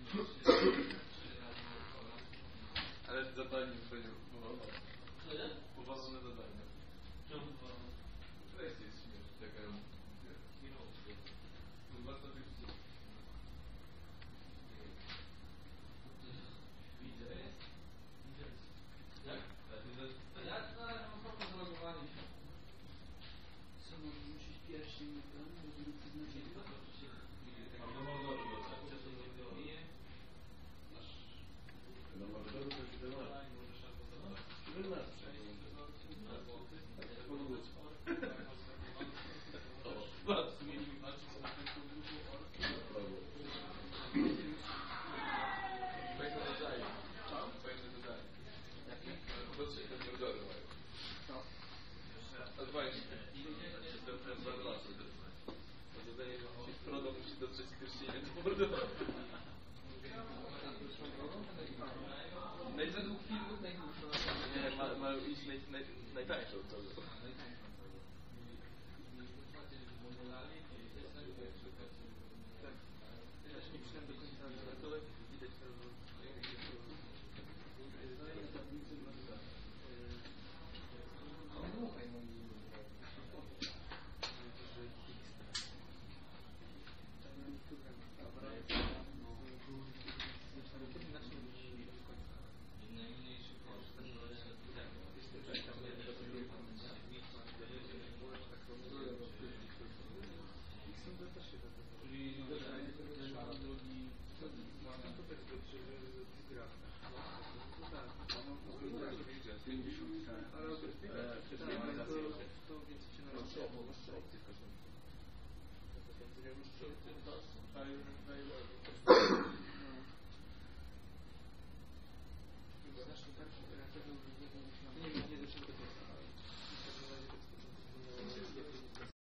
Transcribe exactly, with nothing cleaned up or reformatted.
Ale zadanie będzie poważne. Co jest? Poważne zadanie. Czemu poważne? Treść jest śmieszna, taka kierowca. No warto być widzę jest? Widzę. Jak? Ja to mam problem z logowaniem się. Co, może musisz pierwszy nie ten, bo żeby przyznać się do tego, czy się... Albo Moldowy, bo tak, czy to nie było. No może to coś siedemnaście. siedemnaście. Bardzo mieliśmy walczyć na tym podróżu Fajne dodaje. Fajne dodaje. Jakie? Zobaczcie, te mordory mają. Co? Adwanie. To jest bardzo ważne. To dodaje, że Frodo musi dotrzeć z pierścienia do Mordora. Według filmów najdłuższą. Nie, ma, ma iść naj, naj, najtańszą od tego. Tak. Ja się nie przyszedłem do końca, ale widać to, najmniejszy koszt czyli drugi pięćdziesiąt ale to więcej się na